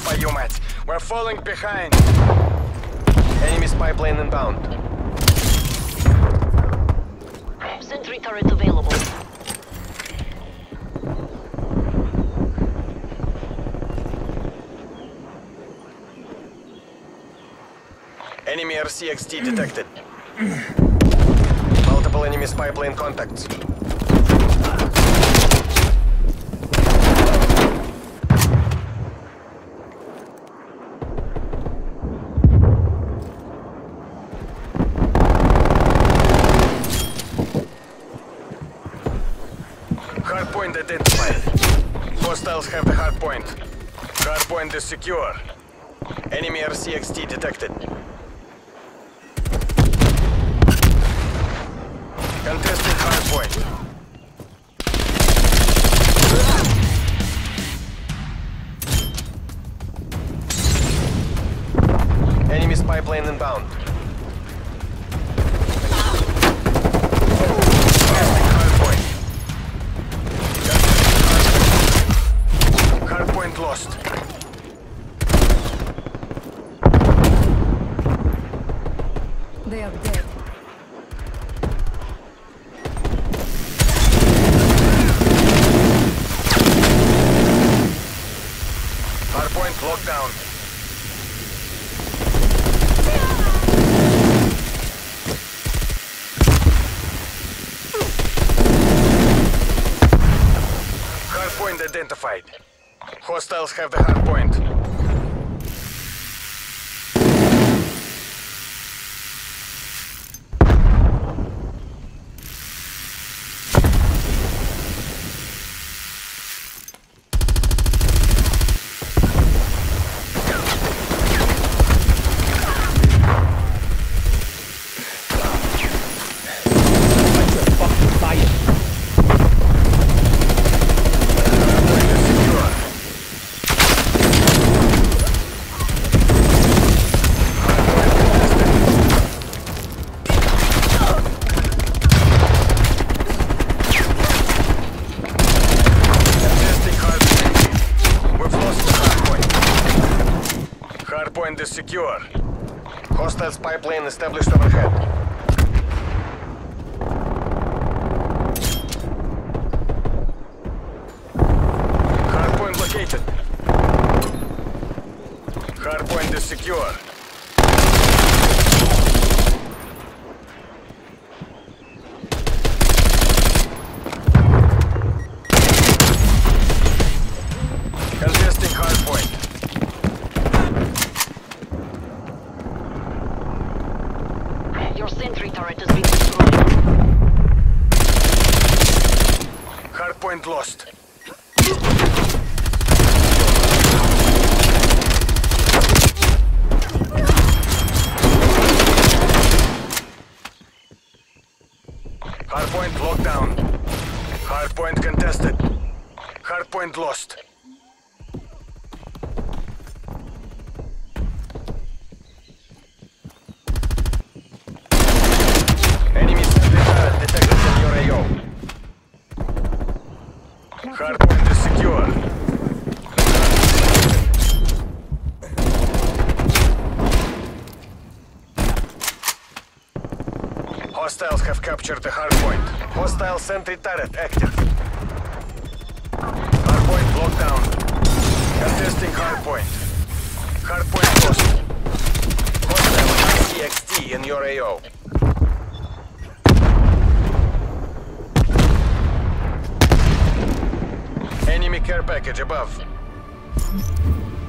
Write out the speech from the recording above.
твою мать! We're falling behind! Enemy spy plane inbound. Sentry turret available. Enemy RCXD detected. Multiple enemy spy plane contacts. Hardpoint identified. Hostiles have the hardpoint. Hardpoint is secure. Enemy RCXD detected. Contesting hardpoint. Enemy spy plane inbound. Hardpoint lost. They are dead. Hardpoint locked down. Hardpoint identified. Hostiles have the hardpoint. Hardpoint is secure. Hostile spy plane established overhead. Hardpoint located. Hardpoint is secure. Contesting hardpoint. Your sentry turret has been destroyed. Hardpoint lost. Hardpoint locked down. Hardpoint contested. Hardpoint lost. Enemy sentry turret detected in your AO. Hardpoint is secure. Hostiles have captured the hardpoint. Hostile sentry turret active. Hardpoint locked down. Contesting hardpoint. Hardpoint lost. Hostile RCXD in your AO. Enemy care package above.